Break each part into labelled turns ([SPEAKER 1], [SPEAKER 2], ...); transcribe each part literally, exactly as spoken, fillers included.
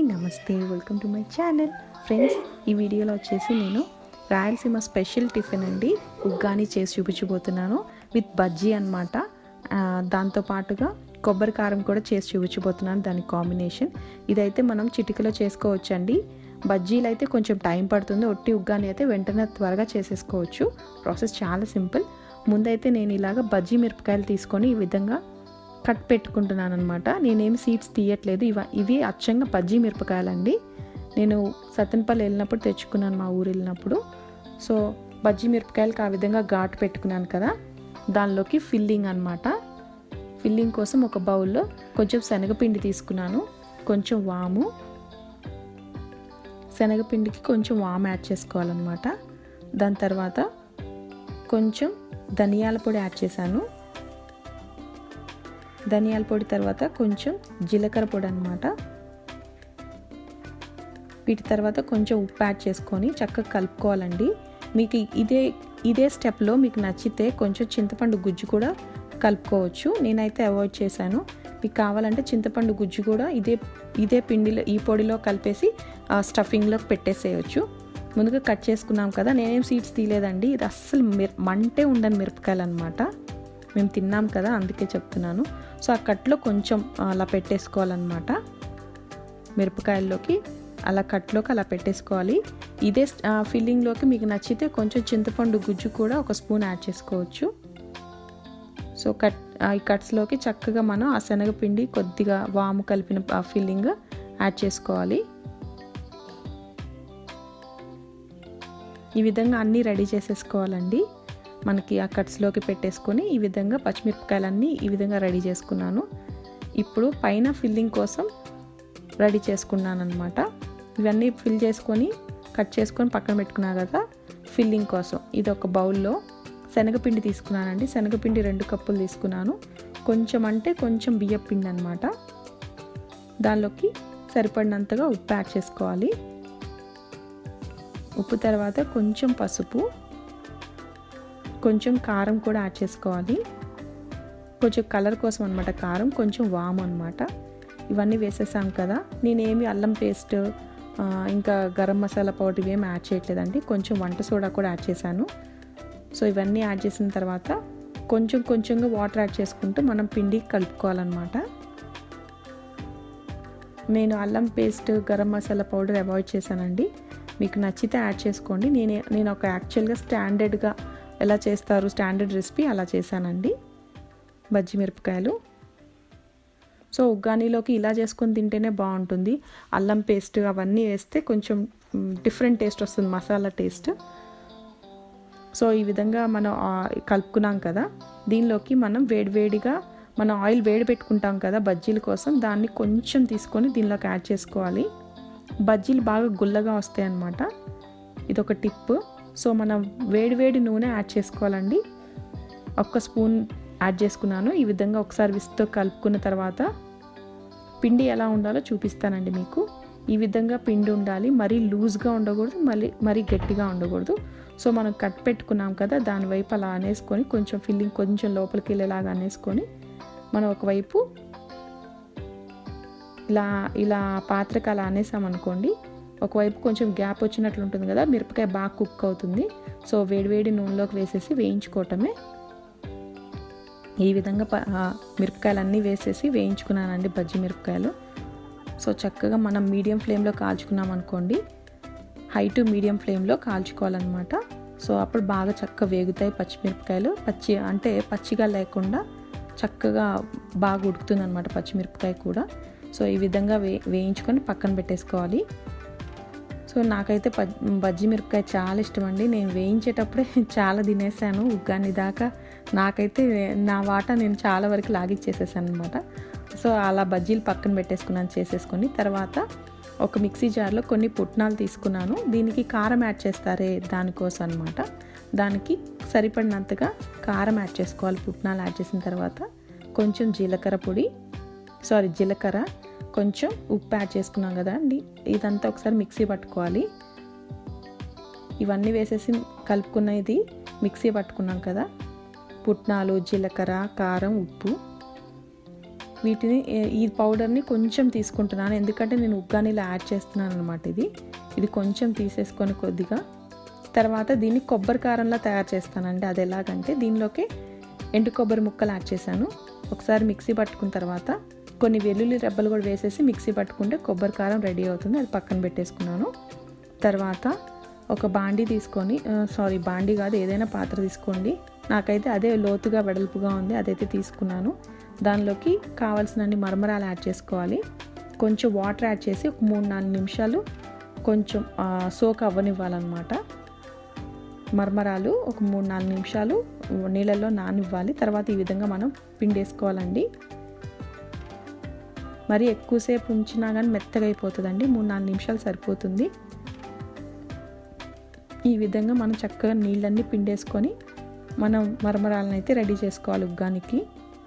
[SPEAKER 1] నమస్తే, welcome to my channel. Friends, ఈ వీడియోలో వచ్చేసి నేను రాయలసీమ స్పెషల్ టిఫిన్ అండి ఉగ్గాని చేసి చూపించబోతున్నాను విత్ బజ్జీ అనమాట. దాంతోపాటుగా కొబ్బరి కారం కూడా చేసి చూపించబోతున్నాను, దాని కాంబినేషన్. ఇదైతే మనం చిటికలో చేసుకోవచ్చండి. బజ్జీలు అయితే కొంచెం టైం పడుతుంది, ఒట్టి ఉగ్గాని అయితే వెంటనే త్వరగా చేసేసుకోవచ్చు. ప్రాసెస్ చాలా సింపుల్. ముందైతే నేను ఇలాగ బజ్జీ మిరపకాయలు తీసుకొని ఈ విధంగా కట్ పెట్టుకుంటున్నాను అనమాట. నేనేమి సీడ్స్ తీయట్లేదు, ఇవ ఇవి అచ్చంగా బజ్జీ మిరపకాయలండి. నేను సత్తెనపల్లి వెళ్ళినప్పుడు తెచ్చుకున్నాను, మా ఊరు వెళ్ళినప్పుడు. సో బజ్జీ మిరపకాయలకి ఆ విధంగా ఘాటు పెట్టుకున్నాను కదా, దానిలోకి ఫిల్లింగ్ అనమాట. ఫిల్లింగ్ కోసం ఒక బౌల్లో కొంచెం శనగపిండి తీసుకున్నాను, కొంచెం వాము. శనగపిండికి కొంచెం వాము యాడ్ చేసుకోవాలన్నమాట. దాని తర్వాత కొంచెం ధనియాల పొడి యాడ్ చేశాను. ధనియాల పొడి తర్వాత కొంచెం జీలకర్ర పొడి అనమాట. వీటి తర్వాత కొంచెం ఉప్పు యాడ్ చేసుకొని చక్కగా కలుపుకోవాలండి. మీకు ఇదే ఇదే స్టెప్లో మీకు నచ్చితే కొంచెం చింతపండు గుజ్జు కూడా కలుపుకోవచ్చు. నేనైతే అవాయిడ్ చేశాను. మీకు కావాలంటే చింతపండు గుజ్జు కూడా ఇదే ఇదే పిండిలో ఈ పొడిలో కలిపేసి స్టఫింగ్లోకి పెట్టేసేయచ్చు. ముందుగా కట్ చేసుకున్నాం కదా, నేనేం సీడ్స్ తీయలేదండి. ఇది అస్సలు మిర్ మంటే ఉండని మిరపకాయలు అనమాట. మేము తిన్నాం కదా, అందుకే చెప్తున్నాను. సో ఆ కట్లో కొంచెం అలా పెట్టేసుకోవాలన్నమాట. మిరపకాయల్లోకి అలా కట్లోకి అలా పెట్టేసుకోవాలి. ఇదే ఫిల్లింగ్లోకి మీకు నచ్చితే కొంచెం చింతపండు గుజ్జు కూడా ఒక స్పూన్ యాడ్ చేసుకోవచ్చు. సో కట్ ఈ కట్స్లోకి చక్కగా మనం ఆ శనగపిండి కొద్దిగా వాము కలిపిన ఆ ఫిల్లింగ్ యాడ్ చేసుకోవాలి. ఈ విధంగా అన్నీ రెడీ చేసేసుకోవాలండి. మనకి ఆ కట్స్లోకి పెట్టేసుకొని ఈ విధంగా పచ్చిమిరపకాయలన్నీ ఈ విధంగా రెడీ చేసుకున్నాను. ఇప్పుడు పైన ఫిల్లింగ్ కోసం రెడీ చేసుకున్నాను అనమాట. ఇవన్నీ ఫిల్ చేసుకొని కట్ చేసుకొని పక్కన పెట్టుకున్నాను కదా ఫిల్లింగ్ కోసం. ఇది ఒక బౌల్లో శనగపిండి తీసుకున్నానండి. శనగపిండి రెండు కప్పులు తీసుకున్నాను. కొంచెం అంటే కొంచెం బియ్యం పిండి అనమాట. దానిలోకి సరిపడినంతగా ఉప్పు యాడ్ చేసుకోవాలి. ఉప్పు తర్వాత కొంచెం పసుపు, కొంచెం కారం కూడా యాడ్ చేసుకోవాలి. కొంచెం కలర్ కోసం అనమాట కారం, కొంచెం వాము అనమాట. ఇవన్నీ వేసేసాం కదా. నేనేమి అల్లం పేస్ట్ ఇంకా గరం మసాలా పౌడర్ ఇవేమి యాడ్ చేయట్లేదండి. కొంచెం వంట సోడా కూడా యాడ్ చేశాను. సో ఇవన్నీ యాడ్ చేసిన తర్వాత కొంచెం కొంచెంగా వాటర్ యాడ్ చేసుకుంటూ మనం పిండి కలుపుకోవాలన్నమాట. నేను అల్లం paste garam masala powder avoid చేశానండి. మీకు నచ్చితే యాడ్ చేసుకోండి. నేను నేను ఒక యాక్చువల్గా స్టాండర్డ్గా ఎలా చేస్తారు స్టాండర్డ్ రెసిపీ అలా చేశానండి బజ్జీ మిరపకాయలు. సో ఉగ్గానీలోకి ఇలా చేసుకొని తింటేనే బాగుంటుంది. అల్లం పేస్ట్ అవన్నీ వేస్తే కొంచెం డిఫరెంట్ టేస్ట్ వస్తుంది, మసాలా టేస్ట్. సో ఈ విధంగా మనం కలుపుకున్నాం కదా, దీనిలోకి మనం వేడివేడిగా మనం ఆయిల్ వేడి పెట్టుకుంటాం కదా బజ్జీల కోసం, దాన్ని కొంచెం తీసుకొని దీనిలోకి యాడ్ చేసుకోవాలి. బజ్జీలు బాగా గుల్లగా వస్తాయి అన్నమాట. ఇదొక టిప్. సో మనం వేడి వేడి నూనె యాడ్ చేసుకోవాలండి. ఒక్క స్పూన్ యాడ్ చేసుకున్నాను. ఈ విధంగా ఒకసారి విస్తో కలుపుకున్న తర్వాత పిండి ఎలా ఉండాలో చూపిస్తానండి మీకు. ఈ విధంగా పిండి ఉండాలి, మరీ లూజ్గా ఉండకూడదు, మళ్ళీ మరీ గట్టిగా ఉండకూడదు. సో మనం కట్ పెట్టుకున్నాం కదా, దాని వైపు అలా అనేసుకొని కొంచెం ఫిల్లింగ్ కొంచెం లోపలికి వెళ్ళేలాగా అనేసుకొని మనం ఒకవైపు ఇలా ఇలా పాత్రకి అలా అనేసామనుకోండి, ఒకవైపు కొంచెం గ్యాప్ వచ్చినట్లు ఉంటుంది కదా, మిరపకాయ బాగా కుక్ అవుతుంది. సో వేడివేడి నూనెలోకి వేసేసి వేయించుకోవటమే. ఈ విధంగా ప మిరపకాయలన్నీ వేసేసి వేయించుకున్నానండి బజ్జీ మిరపకాయలు. సో చక్కగా మనం మీడియం ఫ్లేమ్లో కాల్చుకున్నాం అనుకోండి, హై టు మీడియం ఫ్లేమ్లో కాల్చుకోవాలన్నమాట. సో అప్పుడు బాగా చక్కగా వేగుతాయి పచ్చిమిరపకాయలు. పచ్చి అంటే పచ్చిగా లేకుండా చక్కగా బాగా ఉడుకుతుంది అనమాట పచ్చిమిరపకాయ కూడా. సో ఈ విధంగా వే వేయించుకొని పక్కన పెట్టేసుకోవాలి. సో నాకైతే ప బజ్జీ మిరపకాయ చాలా ఇష్టం అండి. నేను వేయించేటప్పుడే చాలా తినేసాను ఉగ్గాని దాకా. నాకైతే నా వాటా నేను చాలా వరకు లాగిచ్చేసేసాను అనమాట. సో అలా బజ్జీలు పక్కన పెట్టేసుకున్నాను చేసేసుకొని. తర్వాత ఒక మిక్సీ జార్లో కొన్ని పుట్నాలు తీసుకున్నాను. దీనికి కారం యాడ్ చేస్తారే దానికోసం అనమాట. దానికి సరిపడినంతగా కారం యాడ్ చేసుకోవాలి. పుట్నాలు యాడ్ చేసిన తర్వాత కొంచెం జీలకర్ర పొడి సారీ జీలకర్ర కొంచెం ఉప్పు యాడ్ చేసుకున్నాం కదా అండి. ఇదంతా ఒకసారి మిక్సీ పట్టుకోవాలి. ఇవన్నీ వేసేసి కలుపుకున్న ఇది మిక్సీ పట్టుకున్నాం కదా, పుట్నాలు జీలకర్ర కారం ఉప్పు వీటిని ఈ పౌడర్ని కొంచెం తీసుకుంటున్నాను, ఎందుకంటే నేను ఉగ్గానీలో యాడ్ చేస్తున్నాను అనమాట. ఇది ఇది కొంచెం తీసేసుకొని కొద్దిగా తర్వాత దీన్ని కొబ్బరి కారంలా తయారు చేస్తానండి. అది ఎలాగంటే దీనిలోకి ఎండు కొబ్బరి ముక్కలు యాడ్ చేశాను. ఒకసారి మిక్సీ పట్టుకున్న తర్వాత కొన్ని వెల్లుల్లి రెబ్బలు కూడా వేసేసి మిక్సీ పట్టుకుంటే కొబ్బరి కారం రెడీ అవుతుంది. అది పక్కన పెట్టేసుకున్నాను. తర్వాత ఒక బాండీ తీసుకొని సారీ బాండీ కాదు ఏదైనా పాత్ర తీసుకోండి. నాకైతే అదే లోతుగా వెడల్పుగా ఉంది, అదైతే తీసుకున్నాను. దానిలోకి కావాల్సినన్ని మరమరాలు యాడ్ చేసుకోవాలి. కొంచెం వాటర్ యాడ్ చేసి ఒక మూడు నాలుగు నిమిషాలు కొంచెం సోక్ అవ్వనివ్వాలన్నమాట. మరమరాలు ఒక మూడు నాలుగు నిమిషాలు నీళ్ళల్లో నానివ్వాలి. తర్వాత ఈ విధంగా మనం పిండేసుకోవాలండి. మరి ఎక్కువసేపు ఉంచినా కానీ మెత్తగా అయిపోతుందండి. మూడు నాలుగు నిమిషాలు సరిపోతుంది. ఈ విధంగా మనం చక్కగా నీళ్ళన్నీ పిండేసుకొని మనం మరమరాలను అయితే రెడీ చేసుకోవాలి ఉగ్గానికి.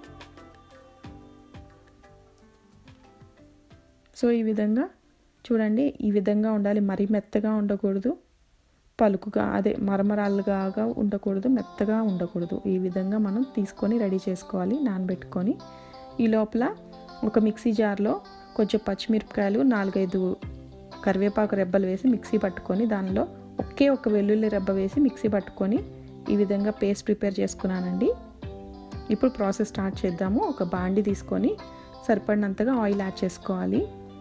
[SPEAKER 1] సో ఈ విధంగా చూడండి, ఈ విధంగా ఉండాలి. మరీ మెత్తగా ఉండకూడదు, పలుకుగా అదే మరమరాలుగా ఉండకూడదు, మెత్తగా ఉండకూడదు. ఈ విధంగా మనం తీసుకొని రెడీ చేసుకోవాలి నానబెట్టుకొని. ఈ లోపల ఒక మిక్సీ జార్లో కొంచెం పచ్చిమిరపకాయలు నాలుగైదు కరివేపాకు రెబ్బలు వేసి మిక్సీ పట్టుకొని దానిలో ఒకే ఒక వెల్లుల్లి రెబ్బ వేసి మిక్సీ పట్టుకొని ఈ విధంగా పేస్ట్ ప్రిపేర్ చేసుకున్నానండి. ఇప్పుడు ప్రాసెస్ స్టార్ట్ చేద్దాము. ఒక బాండి తీసుకొని సరిపడినంతగా ఆయిల్ యాడ్ చేసుకోవాలి.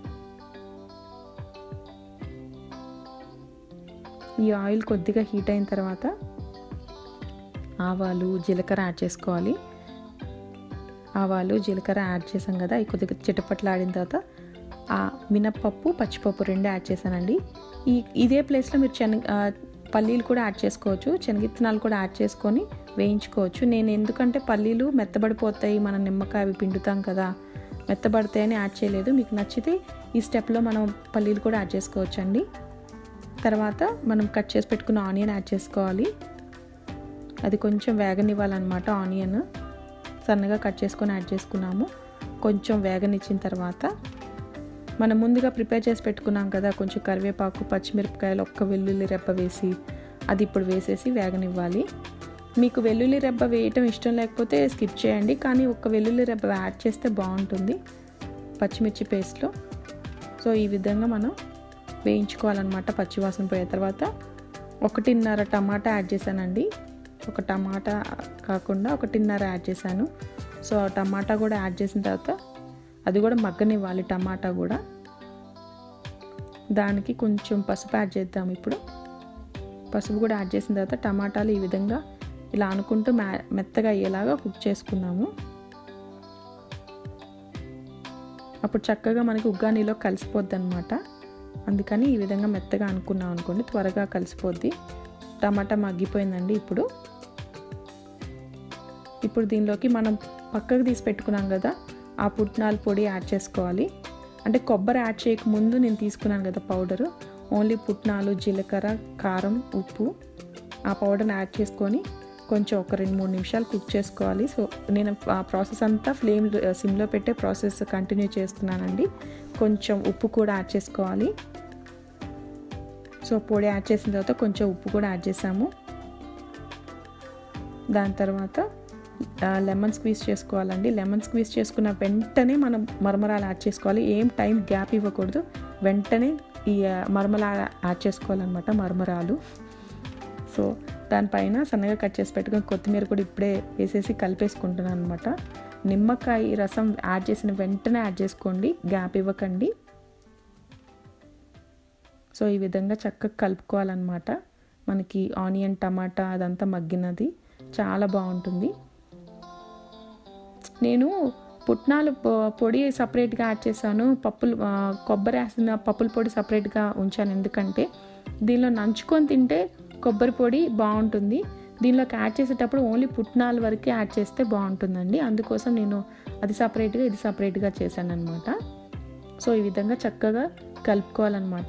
[SPEAKER 1] ఈ ఆయిల్ కొద్దిగా హీట్ అయిన తర్వాత ఆవాలు జీలకర్ర యాడ్ చేసుకోవాలి. ఆవాలు జీలకర్ర యాడ్ చేసాం కదా, అవి కొద్దిగా చిటపట్లు ఆడిన తర్వాత ఆ మినప్పప్పు పచ్చిపప్పు రెండు యాడ్ చేశానండి. ఈ ఇదే ప్లేస్లో మీరు శనగ పల్లీలు కూడా యాడ్ చేసుకోవచ్చు, శనగిత్తనాలు కూడా యాడ్ చేసుకొని వేయించుకోవచ్చు. నేను ఎందుకంటే పల్లీలు మెత్తబడిపోతాయి, మనం నిమ్మకాయ అవి పిండుతాం కదా, మెత్తబడతాయని యాడ్ చేయలేదు. మీకు నచ్చితే ఈ స్టెప్లో మనం పల్లీలు కూడా యాడ్ చేసుకోవచ్చు అండి. తర్వాత మనం కట్ చేసి పెట్టుకున్న ఆనియన్ యాడ్ చేసుకోవాలి. అది కొంచెం వేగనివ్వాలన్నమాట. ఆనియన్ సన్నగా కట్ చేసుకొని యాడ్ చేసుకున్నాము. కొంచెం వేగనిచ్చిన తర్వాత మనం ముందుగా ప్రిపేర్ చేసి పెట్టుకున్నాం కదా, కొంచెం కరివేపాకు పచ్చిమిరపకాయలు ఒక్క వెల్లుల్లి రెబ్బ వేసి అది ఇప్పుడు వేసేసి వేగనివ్వాలి. మీకు వెల్లుల్లి రెబ్బ వేయటం ఇష్టం లేకపోతే స్కిప్ చేయండి, కానీ ఒక్క వెల్లుల్లి రెబ్బ యాడ్ చేస్తే బాగుంటుంది పచ్చిమిర్చి పేస్ట్లో. సో ఈ విధంగా మనం వేయించుకోవాలన్నమాట. పచ్చివాసన పోయే తర్వాత ఒకటిన్నర టమాటా యాడ్ చేశానండి. ఒక టమాటా కాకుండా ఒకటిన్నర యాడ్ చేశాను. సో ఆ టమాటా కూడా యాడ్ చేసిన తర్వాత అది కూడా మగ్గనివ్వాలి. టమాటా కూడా దానికి కొంచెం పసుపు యాడ్ చేద్దాం. ఇప్పుడు పసుపు కూడా యాడ్ చేసిన తర్వాత టమాటాలు ఈ విధంగా ఇలా అనుకుంటూ మ్యా మెత్తగా అయ్యేలాగా కుక్ చేసుకున్నాము. అప్పుడు చక్కగా మనకి ఉగ్గానీలో కలిసిపోద్ది అనమాట. అందుకని ఈ విధంగా మెత్తగా అనుకున్నాం అనుకోండి, త్వరగా కలిసిపోద్ది. టమాటా మగ్గిపోయిందండి. ఇప్పుడు ఇప్పుడు దీనిలోకి మనం పక్కకు తీసి పెట్టుకున్నాం కదా ఆ పుట్నాల పొడి యాడ్ చేసుకోవాలి. అంటే కొబ్బరి యాడ్ చేయకముందు నేను తీసుకున్నాను కదా పౌడరు, ఓన్లీ పుట్నాలు జీలకర్ర కారం ఉప్పు ఆ పౌడర్ని యాడ్ చేసుకొని కొంచెం ఒక రెండు మూడు నిమిషాలు కుక్ చేసుకోవాలి. సో నేను ఆ ప్రాసెస్ అంతా ఫ్లేమ్ సిమ్లో పెట్టే ప్రాసెస్ కంటిన్యూ చేస్తున్నానండి. కొంచెం ఉప్పు కూడా యాడ్ చేసుకోవాలి. సో పొడి యాడ్ చేసిన తర్వాత కొంచెం ఉప్పు కూడా యాడ్ చేసాము. దాని తర్వాత లెమన్ స్క్వీజ్ చేసుకోవాలండి. లెమన్ స్క్వీజ్ చేసుకున్న వెంటనే మనం మరమరాలు యాడ్ చేసుకోవాలి. ఏం టైం గ్యాప్ ఇవ్వకూడదు, వెంటనే ఈ మరమరాలు యాడ్ చేసుకోవాలన్నమాట. మరమరాలు సో దానిపైన సన్నగా కట్ చేసి పెట్టుకొని కొత్తిమీర కూడా ఇప్పుడే వేసేసి కలిపేసుకుంటున్నాను అనమాట. నిమ్మకాయ రసం యాడ్ చేసిన వెంటనే యాడ్ చేసుకోండి, గ్యాప్ ఇవ్వకండి. సో ఈ విధంగా చక్కగా కలుపుకోవాలన్నమాట. మనకి ఆనియన్ టమాటా అదంతా మగ్గినది చాలా బాగుంటుంది. నేను పుట్నాలు పొడి సపరేట్గా యాడ్ చేశాను, పప్పులు కొబ్బరి వేసిన పప్పుల పొడి సపరేట్గా ఉంచాను. ఎందుకంటే దీనిలో నంచుకొని తింటే కొబ్బరి పొడి బాగుంటుంది, దీనిలోకి యాడ్ చేసేటప్పుడు ఓన్లీ పుట్నాల వరకే యాడ్ చేస్తే బాగుంటుందండి. అందుకోసం నేను అది సపరేట్గా ఇది సపరేట్గా చేశాను అనమాట. సో ఈ విధంగా చక్కగా కలుపుకోవాలన్నమాట.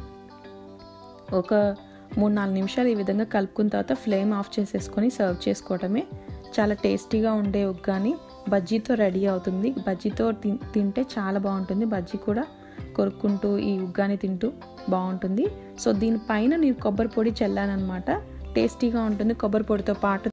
[SPEAKER 1] ఒక మూడు నాలుగు నిమిషాలు ఈ విధంగా కలుపుకున్న తర్వాత ఫ్లేమ్ ఆఫ్ చేసేసుకొని సర్వ్ చేసుకోవటమే. చాలా టేస్టీగా ఉండే ఉగ్గాని బజ్జీతో రెడీ అవుతుంది. బజ్జీతో తింటే చాలా బాగుంటుంది. బజ్జీ కూడా కొరుక్కుంటూ ఈ ఉగ్గాని తింటూ బాగుంటుంది. సో దీనిపైన నేను కొబ్బరి పొడి చల్లానమాట. టేస్టీగా ఉంటుంది. కొబ్బరి పొడితో పాటు